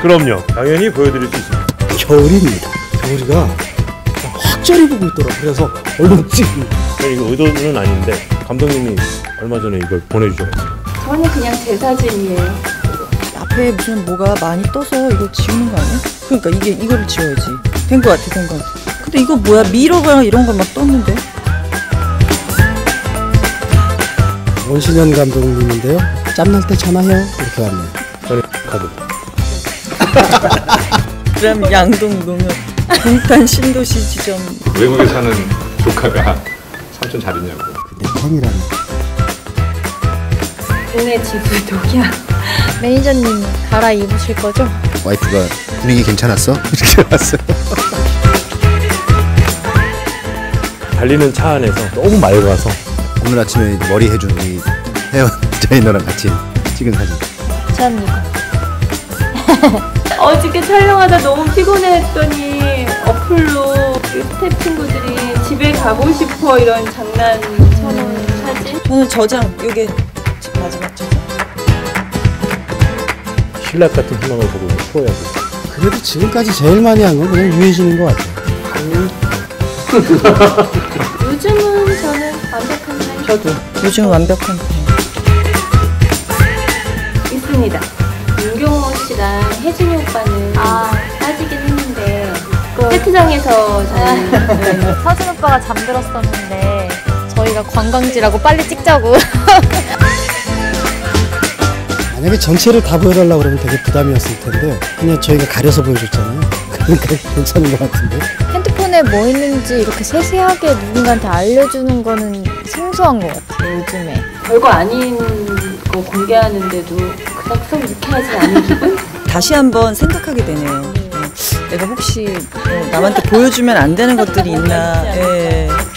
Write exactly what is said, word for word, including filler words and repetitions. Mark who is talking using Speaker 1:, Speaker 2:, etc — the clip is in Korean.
Speaker 1: 그럼요. 당연히 보여드릴 수 있습니다.
Speaker 2: 겨울입니다. 겨울이가 확절히 보고 있더라. 그래서 얼른 찍고.
Speaker 1: 이거 의도는 아닌데 감독님이 얼마 전에 이걸 보내주셔가지고.
Speaker 3: 저는 그냥 제 사진이에요.
Speaker 4: 앞에 무슨 뭐가 많이 떠서 이거 지우는 거 아니야? 그러니까 이게 이거를 지워야지. 된 거 같아, 된 거 같아. 근데 이거 뭐야? 미러가 이런 거 막 떴는데?
Speaker 2: 원신현 감독님인데요. 짬날 때 전화해요. 이렇게 왔네요.
Speaker 1: 저는 카드.
Speaker 4: 그럼 양동 농협 동탄 신도시 지점.
Speaker 5: 외국에 사는 조카가 삼촌 잘 있냐고.
Speaker 2: 내 팬이라는.
Speaker 3: 국내 지수 독이야.
Speaker 6: 매니저님 갈아입으실 거죠?
Speaker 7: 와이프가 분위기 괜찮았어? 이렇게 왔어요.
Speaker 1: 달리는 차 안에서 너무 맑아서
Speaker 7: 오늘 아침에 머리 해준 우리 헤어 디자이너랑 같이 찍은 사진.
Speaker 6: 전 이거.
Speaker 3: 어저께 촬영하다 너무 피곤했더니 어플로 스태프 친구들이 집에 가고 싶어 이런 장난 쳐놓은 사진.
Speaker 4: 저는 저장, 요게 마지막 저장.
Speaker 1: 신락 같은 희망을 보고 풀어야지.
Speaker 2: 그래도 지금까지 제일 많이 한 건 그냥 유해진인 것 같아요.
Speaker 3: 요즘은 저는 완벽한 편.
Speaker 4: 저도 요즘 완벽한 편.
Speaker 3: 있습니다. 윤경호 씨랑 혜진이 오빠는
Speaker 6: 아.
Speaker 3: 빠지긴 했는데 세트장에서 저는
Speaker 6: 서준 오빠가 잠들었었는데 저희가 관광지라고 빨리 찍자고.
Speaker 2: 만약에 전체를 다 보여달라고 그러면 되게 부담이었을 텐데 그냥 저희가 가려서 보여줬잖아요. 그러니까 괜찮은 것 같은데.
Speaker 6: 핸드폰에 뭐 있는지 이렇게 세세하게 누군가한테 알려주는 거는 생소한 것 같아요, 요즘에.
Speaker 3: 별거 아닌 거 공개하는데도 그닥 썩 유쾌하지 않은 기분?
Speaker 4: 다시 한번 생각하게 되네요. 어, 내가 혹시 어, 남한테 보여주면 안 되는 것들이 있나. 예.